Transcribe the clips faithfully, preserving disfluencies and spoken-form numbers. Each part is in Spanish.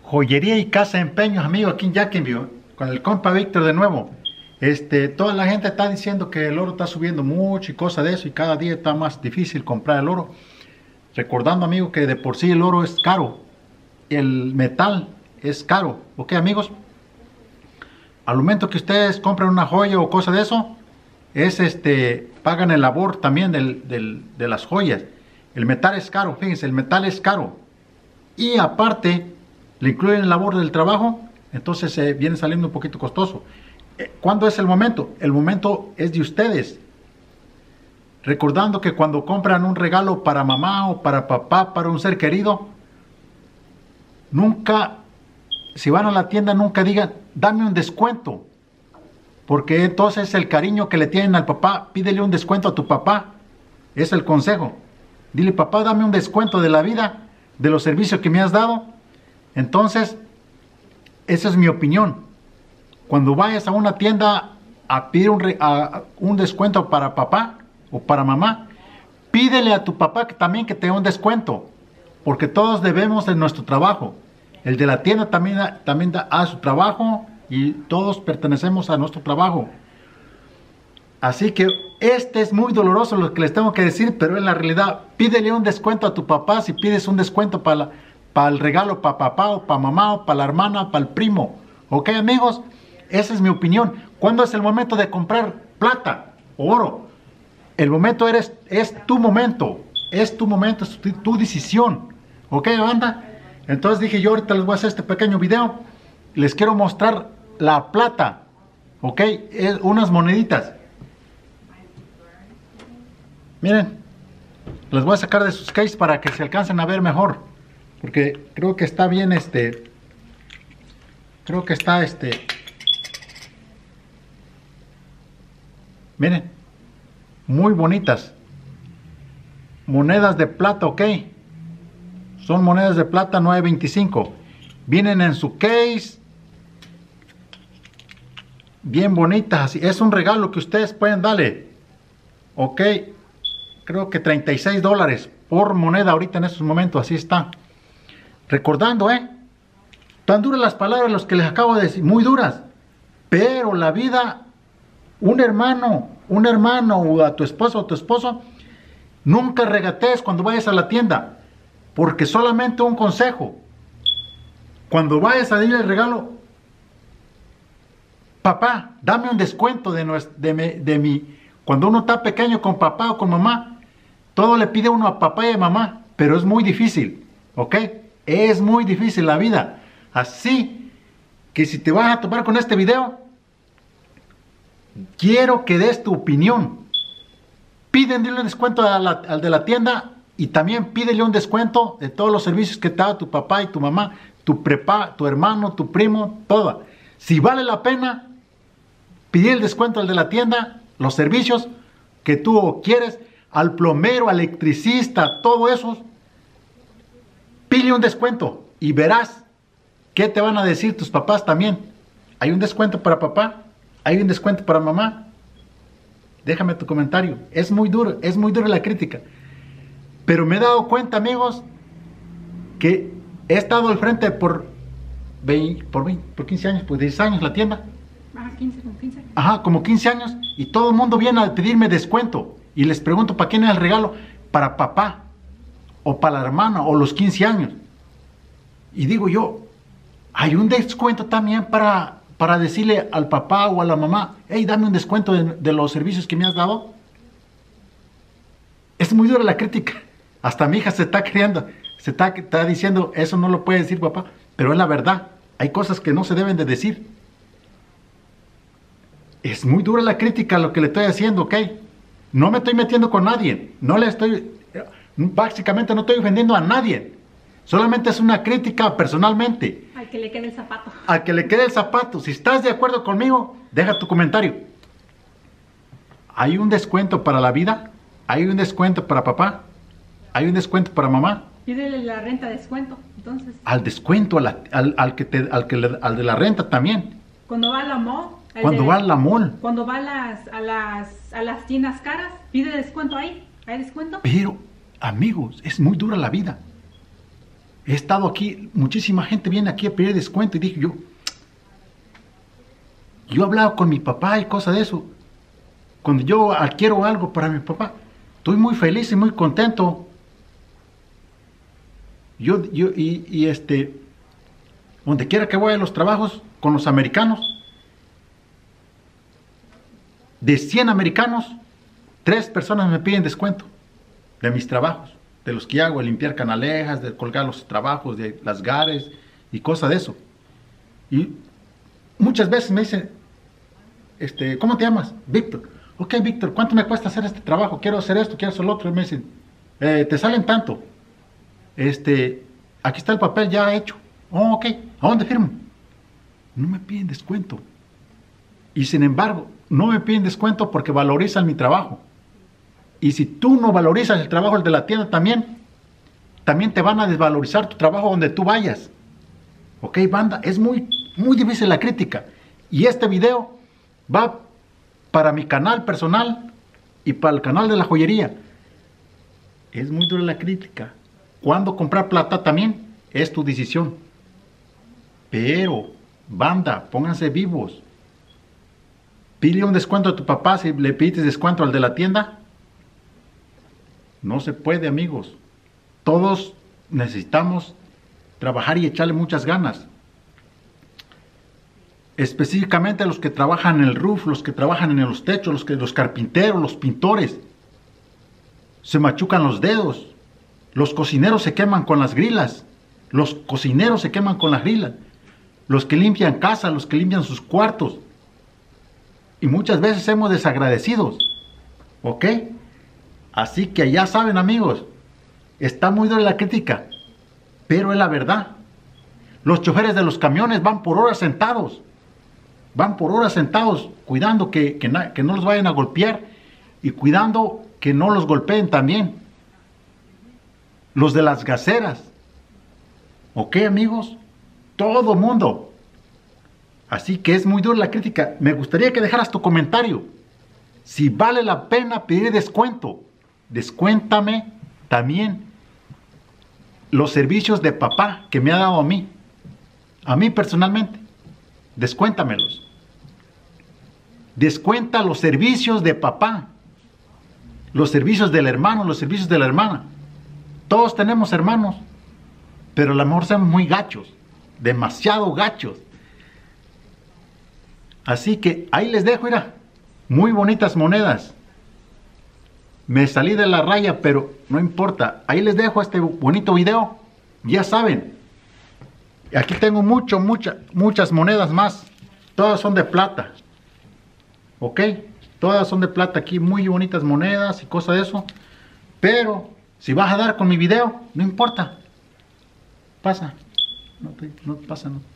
Joyería y casa de empeños, amigo, aquí en Jacksonville, con el compa Víctor de nuevo. Este, toda la gente está diciendo que el oro está subiendo mucho y cosas de eso, y cada día está más difícil comprar el oro. Recordando, amigo, que de por sí el oro es caro, el metal es caro, ¿ok, amigos? Al momento que ustedes compran una joya o cosa de eso, es este, pagan el labor también del, del, de las joyas. El metal es caro, fíjense, el metal es caro. Y aparte, le incluyen el labor del trabajo, entonces eh, viene saliendo un poquito costoso. Eh, ¿Cuándo es el momento? El momento es de ustedes. Recordando que cuando compran un regalo para mamá o para papá, para un ser querido, nunca, si van a la tienda, nunca digan, dame un descuento. Porque entonces el cariño que le tienen al papá, pídele un descuento a tu papá. Es el consejo. Dile, papá, dame un descuento de la vida, de los servicios que me has dado. Entonces, esa es mi opinión. Cuando vayas a una tienda a pedir un, re, a, un descuento para papá o para mamá, pídele a tu papá que también que te dé un descuento. Porque todos debemos de nuestro trabajo. El de la tienda también, también da a su trabajo y todos pertenecemos a nuestro trabajo. Así que este es muy doloroso lo que les tengo que decir, pero en la realidad, pídele un descuento a tu papá si pides un descuento para la, para el regalo para papá o para mamá o para la hermana, para el primo. ¿Ok, amigos? Esa es mi opinión. ¿Cuándo es el momento de comprar plata o oro? El momento eres, es tu momento. Es tu momento, es tu, tu decisión. ¿Ok, banda? Entonces dije yo, ahorita les voy a hacer este pequeño video. Les quiero mostrar la plata. ¿Ok? Es unas moneditas. Miren. Les voy a sacar de sus cases para que se alcancen a ver mejor. Porque creo que está bien este. Creo que está este. Miren. Muy bonitas. Monedas de plata, ok. Son monedas de plata nueve veinticinco. Vienen en su case. Bien bonitas. Así. Es un regalo que ustedes pueden darle. Ok. Creo que treinta y seis dólares por moneda ahorita en estos momentos. Así está. Recordando, ¿eh? Tan duras las palabras los que les acabo de decir. Muy duras. Pero la vida, un hermano, un hermano o a tu esposo o tu esposo, nunca regatees cuando vayas a la tienda. Porque solamente un consejo. Cuando vayas a darle el regalo, papá, dame un descuento de, nuestro, de, mi, de mi... Cuando uno está pequeño con papá o con mamá, todo le pide uno a papá y a mamá. Pero es muy difícil, ¿ok? Es muy difícil la vida. Así que si te vas a topar con este video, quiero que des tu opinión. Pídele un descuento a la, al de la tienda y también pídele un descuento de todos los servicios que te da tu papá y tu mamá, tu prepa, tu hermano, tu primo, toda. Si vale la pena, pide el descuento al de la tienda, los servicios que tú quieres, al plomero, al electricista, todo eso, pide un descuento y verás qué te van a decir tus papás también. Hay un descuento para papá, hay un descuento para mamá. Déjame tu comentario. Es muy duro, es muy dura la crítica. Pero me he dado cuenta, amigos, que he estado al frente por, veinte, por, veinte, por quince años, por diez años la tienda. Ajá, quince, como quince. Ajá, como quince años. Y todo el mundo viene a pedirme descuento. Y les pregunto, ¿para quién es el regalo? Para papá, o para la hermana, o los quince años. Y digo yo, hay un descuento también para... para decirle al papá o a la mamá, hey, dame un descuento de, de los servicios que me has dado. Es muy dura la crítica. Hasta mi hija se está criando, se está, está diciendo, eso no lo puede decir papá, pero es la verdad. Hay cosas que no se deben de decir. Es muy dura la crítica lo que le estoy haciendo, ¿ok? No me estoy metiendo con nadie. No le estoy, básicamente no estoy ofendiendo a nadie. Solamente es una crítica personalmente. Al que le quede el zapato. Al que le quede el zapato. Si estás de acuerdo conmigo, deja tu comentario. ¿Hay un descuento para la vida? ¿Hay un descuento para papá? ¿Hay un descuento para mamá? Pídele la renta descuento, entonces. Al descuento, a la, al, al, que te, al, que le, al de la renta también. Cuando va a la mall. Cuando de, va a la mall. Cuando va a las, a las, a las tiendas caras, pide descuento ahí. ¿Hay descuento? Pero, amigos, es muy dura la vida. he estado aquí, muchísima gente viene aquí a pedir descuento y dije yo, yo he hablado con mi papá y cosas de eso. Cuando yo adquiero algo para mi papá, estoy muy feliz y muy contento. Yo, yo y, y este, donde quiera que vaya a los trabajos con los americanos, de cien americanos, tres personas me piden descuento de mis trabajos, de los que hago, de limpiar canalejas, de colgar los trabajos, de las gares y cosas de eso. Y muchas veces me dicen, este, ¿cómo te llamas? Víctor. Ok, Víctor, ¿cuánto me cuesta hacer este trabajo? Quiero hacer esto, quiero hacer lo otro. Y me dicen, eh, te salen tanto. Este, aquí está el papel ya hecho. Oh, ok, ¿a dónde firmo? No me piden descuento. Y sin embargo, no me piden descuento porque valorizan mi trabajo. Y si tú no valorizas el trabajo de la tienda también, también te van a desvalorizar tu trabajo donde tú vayas. Ok, banda, es muy, muy difícil la crítica. Y este video va para mi canal personal y para el canal de la joyería. Es muy dura la crítica. Cuando comprar plata también es tu decisión. Pero, banda, pónganse vivos. Pide un descuento a tu papá si le pides descuento al de la tienda. No se puede, amigos. Todos necesitamos trabajar y echarle muchas ganas. Específicamente los que trabajan en el roof, los que trabajan en los techos, los, que, los carpinteros, los pintores. Se machucan los dedos. Los cocineros se queman con las grilas. Los cocineros se queman con las grilas. Los que limpian casa, los que limpian sus cuartos. Y muchas veces somos desagradecidos. ¿Ok? Así que ya saben, amigos, está muy dura la crítica, pero es la verdad. Los choferes de los camiones van por horas sentados. Van por horas sentados, cuidando que, que, que no los vayan a golpear y cuidando que no los golpeen también. Los de las gaseras. ¿Ok, amigos? Todo mundo. Así que es muy dura la crítica. Me gustaría que dejaras tu comentario. Si vale la pena pedir descuento. Descuéntame también los servicios de papá que me ha dado a mí. A mí personalmente. Descuéntamelos. Descuenta los servicios de papá. Los servicios del hermano, los servicios de la hermana. Todos tenemos hermanos. Pero a lo mejor somos muy gachos. Demasiado gachos. Así que ahí les dejo, mira. Muy bonitas monedas. Me salí de la raya, pero no importa. Ahí les dejo este bonito video. Ya saben. Aquí tengo mucho, mucha, muchas monedas más. Todas son de plata. ¿Ok? Todas son de plata aquí. Muy bonitas monedas y cosas de eso. Pero si vas a dar con mi video, no importa. Pasa. No, te, no pasa, no.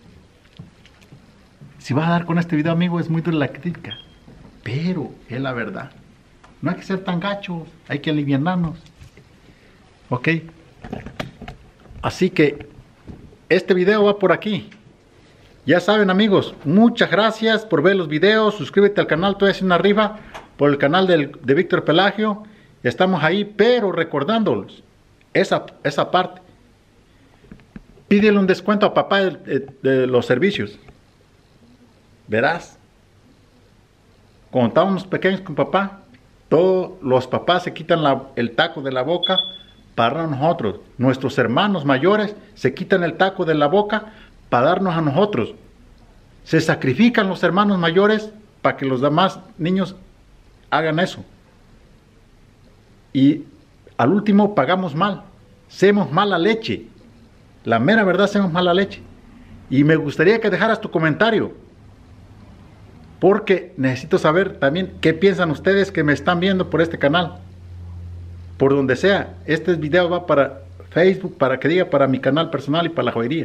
Si vas a dar con este video, amigo, es muy dura la crítica. Pero es la verdad. No hay que ser tan gachos. Hay que aliviarnos. ¿Ok? Así que este video va por aquí. Ya saben, amigos, muchas gracias por ver los videos. Suscríbete al canal, estoy haciendo arriba por el canal del, de Víctor Pelagio. Estamos ahí, pero recordándolos esa, esa parte. Pídele un descuento a papá de, de, de los servicios. Verás. Cuando estábamos pequeños con papá, todos los papás se quitan la, el taco de la boca para darnos a nosotros. Nuestros hermanos mayores se quitan el taco de la boca para darnos a nosotros. Se sacrifican los hermanos mayores para que los demás niños hagan eso. Y al último pagamos mal. Hacemos mala leche. La mera verdad, hacemos mala leche. Y me gustaría que dejaras tu comentario. Porque necesito saber también qué piensan ustedes que me están viendo por este canal. Por donde sea. Este video va para Facebook, para que diga para mi canal personal y para la joyería.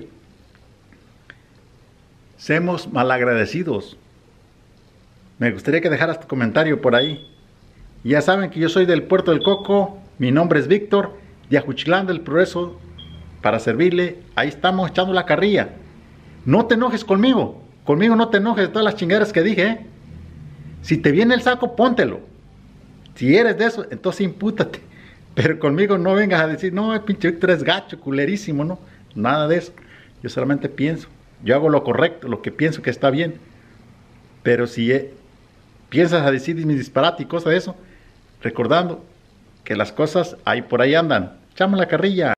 Seamos malagradecidos. Me gustaría que dejaras tu comentario por ahí. Ya saben que yo soy del Puerto del Coco. Mi nombre es Víctor, de Ajuchilán del Progreso. Para servirle, ahí estamos echando la carrilla. No te enojes conmigo. Conmigo no te enojes de todas las chingaderas que dije, ¿eh? Si te viene el saco, póntelo. Si eres de eso, entonces impútate. Pero conmigo no vengas a decir, no, el pinche Víctor es gacho, culerísimo, no. Nada de eso. Yo solamente pienso. Yo hago lo correcto, lo que pienso que está bien. Pero si eh, piensas a decir mis disparates y cosas de eso, recordando que las cosas ahí por ahí andan. Echamos la carrilla.